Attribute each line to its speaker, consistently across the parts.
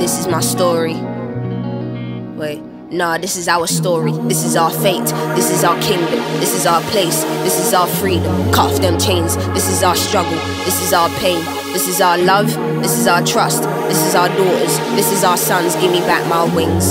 Speaker 1: this is my story. Wait, nah, this is our story. This is our fate. This is our kingdom. This is our place. This is our freedom. Cut off them chains. This is our struggle. This is our pain. This is our love. This is our trust. This is our daughters. This is our sons. Give me back my wings.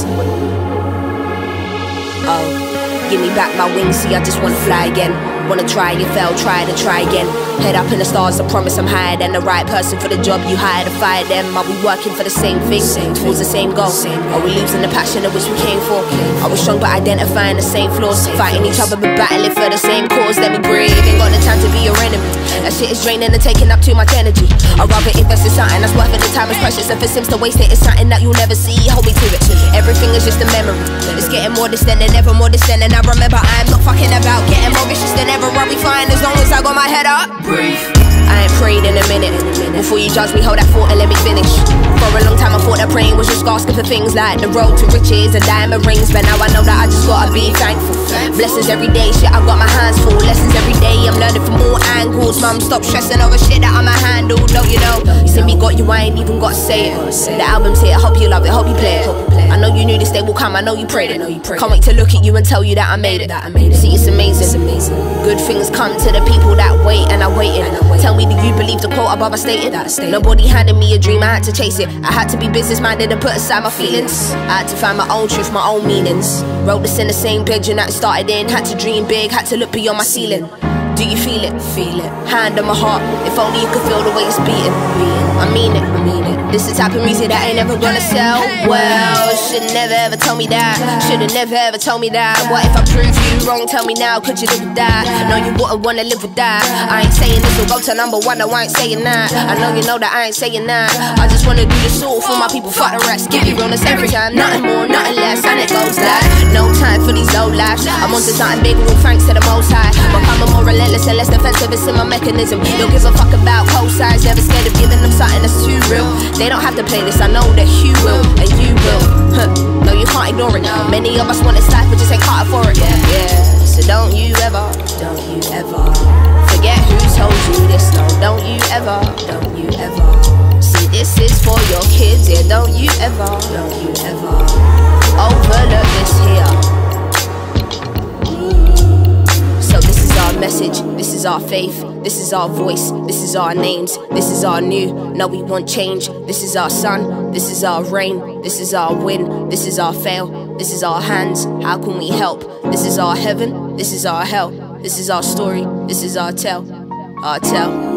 Speaker 1: Oh, give me back my wings. See, I just wanna fly again. Wanna try, you fail, try to try again. Head up in the stars, I promise I'm higher than the right person for the job you hire to fire them. Are we working for the same thing, towards the same goal? Are we losing the passion of which we came for? Are we strong but identifying the same flaws? Fighting each other but battling for the same cause. Let me breathe, ain't got the time to be your enemy. That shit is draining and taking up too much energy. I'd rather invest in something that's worth it, the time is precious. If it seems to waste it, it's something that you'll never see. Hold me to it, everything is just a memory. It's getting more distant and ever more distant. And I remember I'm not fucking about getting more vicious than ever. I'll be fine as long as I got my head up. Breathe. I ain't prayed in a minute. Before you judge me, hold that thought and let me finish. For a long time I thought that praying was just asking for things like the road to riches and diamond rings. But now I know that I just gotta be thankful. Blessings every day, shit, I got my hands full. Lessons every day, I'm learning from all angles. Mum, stop stressing over shit that I'ma handle. Don't you know? You see me got you, I ain't even gotta say it. The album's here, I hope you love it, hope you play it. I know you knew this day will come, I know you prayed it. Can't wait to look at you and tell you that I made it. See, it's amazing. Good things come to the people that wait, and I waited. Tell me, do you believe the quote above I stated? Nobody handed me a dream, I had to chase it. I had to be business-minded and put aside my feelings. I had to find my own truth, my own meanings. Wrote this in the same bedroom that it started in. Had to dream big, had to look beyond my ceiling. Do you feel it? Feel it. Hand on my heart, if only you could feel the way it's beating. I mean it. This is the type of music that ain't never gonna sell well. Should've never ever told me that. Should've never ever told me that. What if I prove you wrong? Tell me now, could you live with that? I know you wouldn't wanna live with that. I ain't saying this will go to #1, no, I ain't saying that. I know you know that I ain't saying that. I just wanna do this all for my people, fuck the rest. Give you realness every time, nothing more, nothing less. And it goes like, no time for these old lives. I'm onto something big, all thanks to the Most High. Becoming more relentless and less defensive, it's in my mechanism. Don't give a fuck about cosigns, never scared of giving them something that's too real. They don't have to play this, I know that you will, and you will. No, you can't ignore it. Many of us want this life, but just ain't cut for it. Yeah, so don't you ever forget who told you this. No, don't you ever see, this is for your kids. Yeah, don't you ever overlook this here. So this is our message, this is our faith, this is our voice, this is our names, this is our new. No, we want change. This is our sun, this is our rain, this is our win, this is our fail, this is our hands. How can we help? This is our heaven, this is our hell. This is our story, this is our tell, our tell.